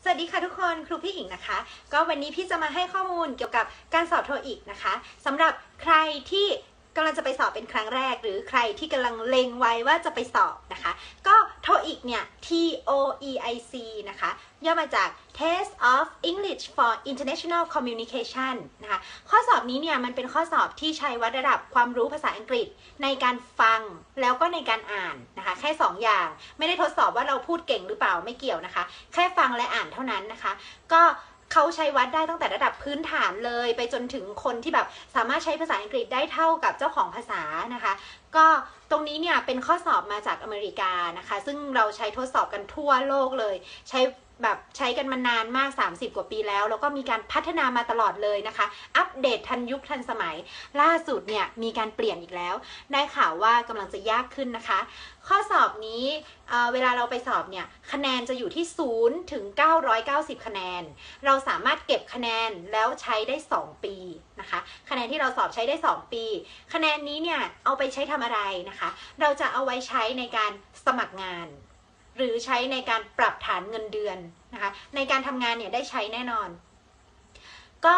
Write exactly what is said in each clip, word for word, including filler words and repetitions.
วัสดีค่ะทุกคนครูพี่อิงนะคะก็วันนี้พี่จะมาให้ข้อมูลเกี่ยวกับการสอบโทอีกนะคะสำหรับใครที่กำลังจะไปสอบเป็นครั้งแรกหรือใครที่กำลังเล็งไว้ว่าจะไปสอบนะคะก็โทอีกเนี่ย T O E I C นะคะย่อมาจาก Test of English for International Communication นะคะข้อสอบนี้เนี่ยมันเป็นข้อสอบที่ใช้วัดระดับความรู้ภาษาอังกฤษในการฟังแล้วก็ในการอ่านนะคะแค่สองอย่างไม่ได้ทดสอบว่าเราพูดเก่งหรือเปล่าไม่เกี่ยวนะคะแค่ฟังและอ่านเท่านั้นนะคะก็เขาใช้วัดได้ตั้งแต่ระดับพื้นฐานเลยไปจนถึงคนที่แบบสามารถใช้ภาษาอังกฤษได้เท่ากับเจ้าของภาษานะคะก็ตรงนี้เนี่ยเป็นข้อสอบมาจากอเมริกานะคะซึ่งเราใช้ทดสอบกันทั่วโลกเลยใช้แบบใช้กันมานานมากสามสิบกว่าปีแล้วแล้วก็มีการพัฒนามาตลอดเลยนะคะอัปเดตทันยุคทันสมัยล่าสุดเนี่ยมีการเปลี่ยนอีกแล้วได้ข่าวว่ากำลังจะยากขึ้นนะคะข้อสอบนี้เอ่อเวลาเราไปสอบเนี่ยคะแนนจะอยู่ที่ศูนย์ถึงเก้าร้อยเก้าสิบคะแนนเราสามารถเก็บคะแนนแล้วใช้ได้สองปีนะคะคะแนนที่เราสอบใช้ได้สองปีคะแนนนี้เนี่ยเอาไปใช้ทำอะไรนะคะเราจะเอาไว้ใช้ในการสมัครงานหรือใช้ในการปรับฐานเงินเดือนนะคะในการทำงานเนี่ยได้ใช้แน่นอนก็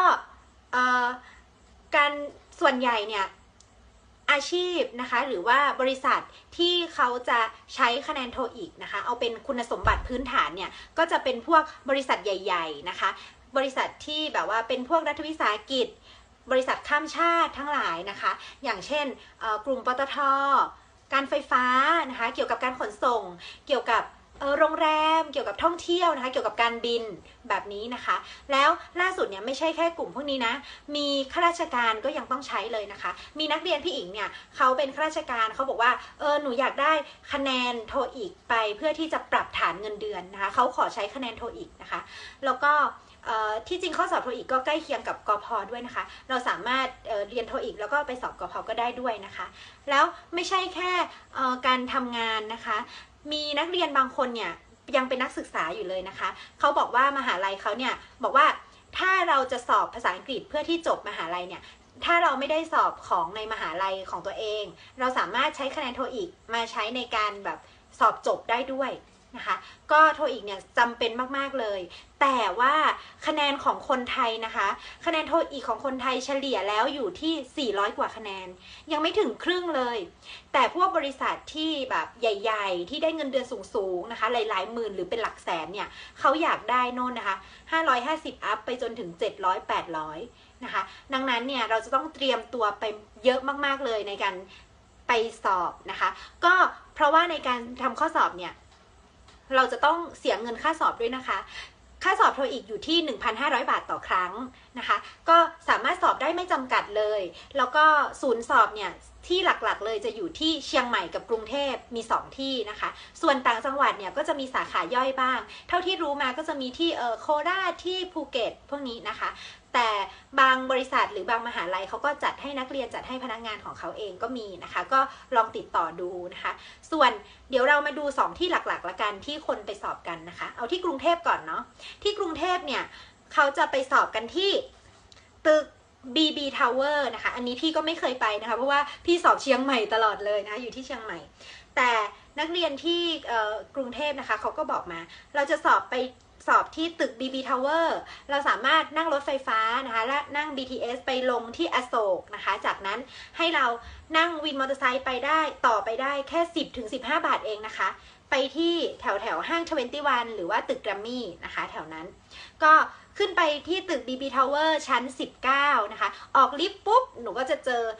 การส่วนใหญ่เนี่ยอาชีพนะคะหรือว่าบริษัทที่เขาจะใช้คะแนนโทอีกนะคะเอาเป็นคุณสมบัติพื้นฐานเนี่ยก็จะเป็นพวกบริษัทใหญ่ๆนะคะบริษัทที่แบบว่าเป็นพวกรัฐวิสาหกิจบริษัทข้ามชาติทั้งหลายนะคะอย่างเช่นกลุ่มปตท.การไฟฟ้านะคะเกี่ยวกับการขนส่งเกี่ยวกับโรงแรมเกี่ยวกับท่องเที่ยวนะคะเกี่ยวกับการบินแบบนี้นะคะแล้วล่าสุดเนี่ยไม่ใช่แค่กลุ่มพวกนี้นะมีข้าราชการก็ยังต้องใช้เลยนะคะมีนักเรียนพี่อิงเนี่ยเขาเป็นข้าราชการเขาบอกว่าเออหนูอยากได้คะแนนโทอีกไปเพื่อที่จะปรับฐานเงินเดือนนะคะเขาขอใช้คะแนนโทอีกนะคะแล้วก็ที่จริงข้อสอบโทอีกก็ใกล้เคียงกับกพ.ด้วยนะคะเราสามารถเเรียนโทอีกแล้วก็ไปสอบกพ.ก็ได้ด้วยนะคะแล้วไม่ใช่แค่การทำงานนะคะมีนักเรียนบางคนเนี่ยยังเป็นนักศึกษาอยู่เลยนะคะเขาบอกว่ามหาลัยเขาเนี่ยบอกว่าถ้าเราจะสอบภาษาอังกฤษเพื่อที่จบมหาลัยเนี่ยถ้าเราไม่ได้สอบของในมหาลัยของตัวเองเราสามารถใช้คะแนนโทอีกมาใช้ในการแบบสอบจบได้ด้วยนะคะก็โทอีกเนี่ยจำเป็นมากๆเลยแต่ว่าคะแนนของคนไทยนะคะคะแนนโทอีกของคนไทยเฉลี่ยแล้วอยู่ที่สี่ร้อยกว่าคะแนนยังไม่ถึงครึ่งเลยแต่พวกบริษัทที่แบบใหญ่ๆที่ได้เงินเดือนสูงๆนะคะหลายๆหมื่นหรือเป็นหลักแสนเนี่ยเขาอยากได้โน่นนะคะห้าร้อยห้าสิบอัพไปจนถึงเจ็ดร้อย แปดร้อยนะคะดังนั้นเนี่ยเราจะต้องเตรียมตัวไปเยอะมากๆเลยในการไปสอบนะคะก็เพราะว่าในการทำข้อสอบเนี่ยเราจะต้องเสียเงินค่าสอบด้วยนะคะค่าสอบโทอีกอยู่ที่ หนึ่งพันห้าร้อย บาทต่อครั้งนะคะก็สามารถสอบได้ไม่จำกัดเลยแล้วก็ศูนย์สอบเนี่ยที่หลักๆเลยจะอยู่ที่เชียงใหม่กับกรุงเทพมีสองที่นะคะส่วนต่างจังหวัดเนี่ยก็จะมีสาขาย่อยบ้างเท่าที่รู้มาก็จะมีที่เออโคราชที่ภูเก็ตพวกนี้นะคะแต่บางบริษัทหรือบางมหาลัยเขาก็จัดให้นักเรียนจัดให้พนักงานของเขาเองก็มีนะคะก็ลองติดต่อดูนะคะส่วนเดี๋ยวเรามาดูสองที่หลักๆละกันที่คนไปสอบกันนะคะเอาที่กรุงเทพก่อนเนาะที่กรุงเทพเนี่ยเขาจะไปสอบกันที่ตึก บี บี Tower นะคะอันนี้พี่ก็ไม่เคยไปนะคะเพราะว่าพี่สอบเชียงใหม่ตลอดเลยนะอยู่ที่เชียงใหม่แต่นักเรียนที่กรุงเทพนะคะเขาก็บอกมาเราจะสอบไปสอบที่ตึก บี บี Tower เราสามารถนั่งรถไฟฟ้านะคะและนั่ง บี ที เอส ไปลงที่อโศกนะคะจากนั้นให้เรานั่งวินมอเตอร์ไซค์ไปได้ต่อไปได้แค่ สิบถึงสิบห้า บาทเองนะคะไปที่แถวแถวห้างทเวนตี้วันหรือว่าตึกแกรมมี่นะคะแถวนั้นก็ขึ้นไปที่ตึก บี บี Tower ชั้นสิบเก้านะคะออกลิฟต์ปุ๊บหนูก็จะเจอ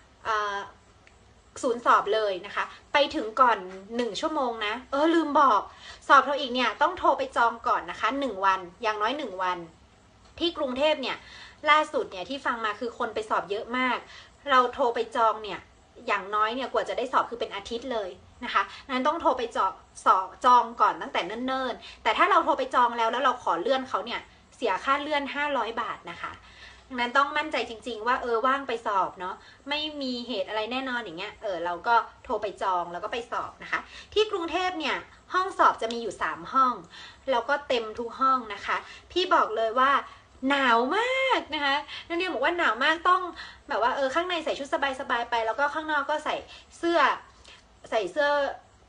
ศูนย์สอบเลยนะคะไปถึงก่อนหนึ่งชั่วโมงนะเออลืมบอกสอบโทอีกเนี่ยต้องโทรไปจองก่อนนะคะหนึ่งวันอย่างน้อยหนึ่งวันที่กรุงเทพเนี่ยล่าสุดเนี่ยที่ฟังมาคือคนไปสอบเยอะมากเราโทรไปจองเนี่ยอย่างน้อยเนี่ยกว่าจะได้สอบคือเป็นอาทิตย์เลยนะคะนั้นต้องโทรไปจองสอบจองก่อนตั้งแต่เนิ่นๆแต่ถ้าเราโทรไปจองแล้วแล้วเราขอเลื่อนเขาเนี่ยเสียค่าเลื่อนห้าร้อยบาทนะคะดังนั้นต้องมั่นใจจริงๆว่าเออว่างไปสอบเนาะไม่มีเหตุอะไรแน่นอนอย่างเงี้ยเออเราก็โทรไปจองแล้วก็ไปสอบนะคะที่กรุงเทพเนี่ยห้องสอบจะมีอยู่สามห้องแล้วก็เต็มทุกห้องนะคะพี่บอกเลยว่าหนาวมากนะคะนักเรียนบอกว่าหนาวมากต้องแบบว่าเออข้างในใส่ชุดสบายๆไปแล้วก็ข้างนอกก็ใส่เสื้อใส่เสื้อ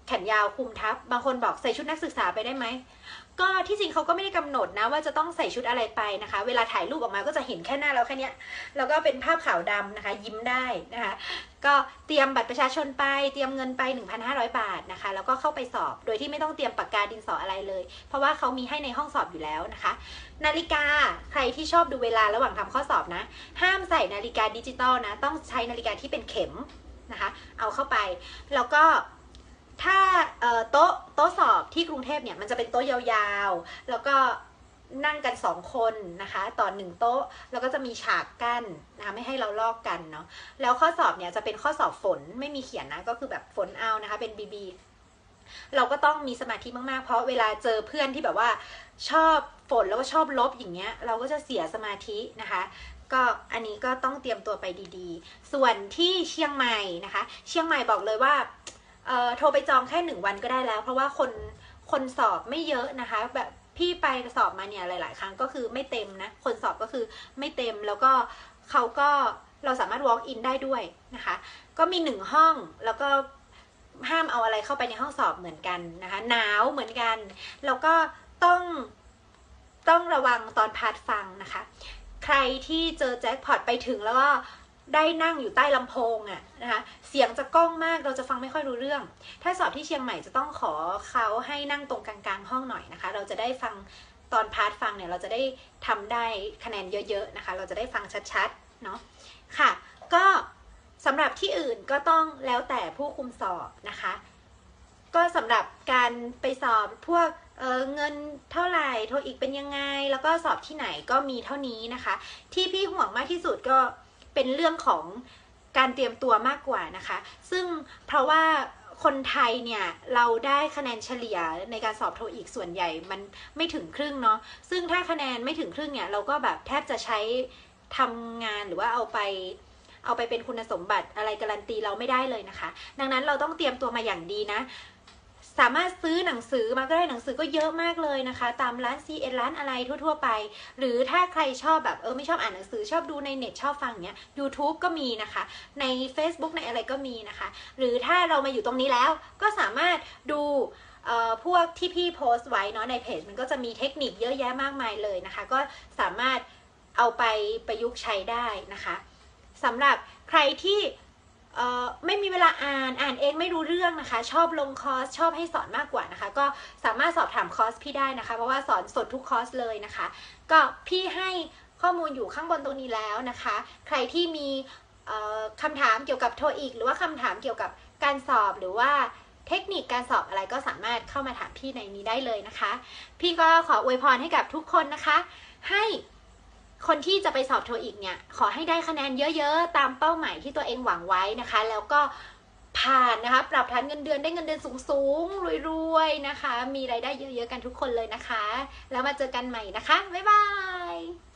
แขนยาวคลุมทับบางคนบอกใส่ชุดนักศึกษาไปได้ไหมก็ที่จริงเขาก็ไม่ได้กำหนดนะว่าจะต้องใส่ชุดอะไรไปนะคะเวลาถ่ายรูปออกมาก็จะเห็นแค่หน้าเราแค่นี้แล้วก็เป็นภาพขาวดำนะคะยิ้มได้นะคะก็เตรียมบัตรประชาชนไปเตรียมเงินไป หนึ่งพันห้าร้อย บาทนะคะแล้วก็เข้าไปสอบโดยที่ไม่ต้องเตรียมปากกาดินสออะไรเลยเพราะว่าเขามีให้ในห้องสอบอยู่แล้วนะคะนาฬิกาใครที่ชอบดูเวลาระหว่างทำข้อสอบนะห้ามใส่นาฬิกาดิจิตอลนะต้องใช้นาฬิกาที่เป็นเข็มนะคะเอาเข้าไปแล้วก็ถ้าโต๊ะโต๊ะสอบที่กรุงเทพเนี่ยมันจะเป็นโต๊ะยาวๆแล้วก็นั่งกันสองคนนะคะต่อหนึ่งโต๊ะแล้วก็จะมีฉากกั้นนะคะไม่ให้เราลอกกันเนาะแล้วข้อสอบเนี่ยจะเป็นข้อสอบฝนไม่มีเขียนนะก็คือแบบฝนเอานะคะเป็นบีบีเราก็ต้องมีสมาธิมากๆเพราะเวลาเจอเพื่อนที่แบบว่าชอบฝนแล้วก็ชอบลบอย่างเงี้ยเราก็จะเสียสมาธินะคะก็อันนี้ก็ต้องเตรียมตัวไปดีๆส่วนที่เชียงใหม่นะคะเชียงใหม่บอกเลยว่าเอ่อโทรไปจองแค่หนึ่งวันก็ได้แล้วเพราะว่าคนคนสอบไม่เยอะนะคะแบบพี่ไปสอบมาเนี่ยหลายๆครั้งก็คือไม่เต็มนะคนสอบก็คือไม่เต็มแล้วก็เขาก็เราสามารถ walk in ได้ด้วยนะคะก็มีหนึ่งห้องแล้วก็ห้ามเอาอะไรเข้าไปในห้องสอบเหมือนกันนะคะหนาวเหมือนกันแล้วก็ต้องต้องระวังตอนพาร์ทฟังนะคะใครที่เจอแจ็คพอตไปถึงแล้วก็ได้นั่งอยู่ใต้ลำโพงอ่ะนะคะเสียงจะก้องมากเราจะฟังไม่ค่อยรู้เรื่องถ้าสอบที่เชียงใหม่จะต้องขอเขาให้นั่งตรงกลางๆห้องหน่อยนะคะเราจะได้ฟังตอนพาร์ทฟังเนี่ยเราจะได้ทำได้คะแนนเยอะๆนะคะเราจะได้ฟังชัดๆเนาะค่ะก็สำหรับที่อื่นก็ต้องแล้วแต่ผู้คุมสอบนะคะก็สำหรับการไปสอบพวกเอ่อเงินเท่าไหร่โทอีกเป็นยังไงแล้วก็สอบที่ไหนก็มีเท่านี้นะคะที่พี่ห่วงมากที่สุดก็เป็นเรื่องของการเตรียมตัวมากกว่านะคะซึ่งเพราะว่าคนไทยเนี่ยเราได้คะแนนเฉลี่ยในการสอบโทอีกส่วนใหญ่มันไม่ถึงครึ่งเนาะซึ่งถ้าคะแนนไม่ถึงครึ่งเนี่ยเราก็แบบแทบจะใช้ทำงานหรือว่าเอาไปเอาไปเป็นคุณสมบัติอะไรการันตีเราไม่ได้เลยนะคะดังนั้นเราต้องเตรียมตัวมาอย่างดีนะสามารถซื้อหนังสือมาก็ได้หนังสือก็เยอะมากเลยนะคะตามร้าน ซี เอ็น ร้านอะไรทั่วๆไปหรือถ้าใครชอบแบบเออไม่ชอบอ่านหนังสือชอบดูในเน็ตชอบฟังอย่างเงี้ย YouTube ก็มีนะคะใน Facebook ในอะไรก็มีนะคะหรือถ้าเรามาอยู่ตรงนี้แล้วก็สามารถดูเอ่อพวกที่พี่โพสต์ไว้เนาะในเพจมันก็จะมีเทคนิคเยอะแยะมากมายเลยนะคะก็สามารถเอาไปประยุกต์ใช้ได้นะคะสำหรับใครที่เอ่อไม่มีเวลาอ่านอ่านเองไม่รู้เรื่องนะคะชอบลงคอร์สชอบให้สอนมากกว่านะคะก็สามารถสอบถามคอร์สพี่ได้นะคะเพราะว่าสอนสดทุกคอร์สเลยนะคะก็พี่ให้ข้อมูลอยู่ข้างบนตรงนี้แล้วนะคะใครที่มีคำถามเกี่ยวกับโทอีกหรือว่าคำถามเกี่ยวกับการสอบหรือว่าเทคนิคการสอบอะไรก็สามารถเข้ามาถามพี่ในนี้ได้เลยนะคะพี่ก็ขออวยพรให้กับทุกคนนะคะให้คนที่จะไปสอบโทอีกเนี่ยขอให้ได้คะแนนเยอะๆตามเป้าหมายที่ตัวเองหวังไว้นะคะแล้วก็ผ่านนะคะปรับฐานเงินเดือนได้เงินเดือนสูงๆรวยๆนะคะมีรายได้เยอะๆกันทุกคนเลยนะคะแล้วมาเจอกันใหม่นะคะบ๊ายบาย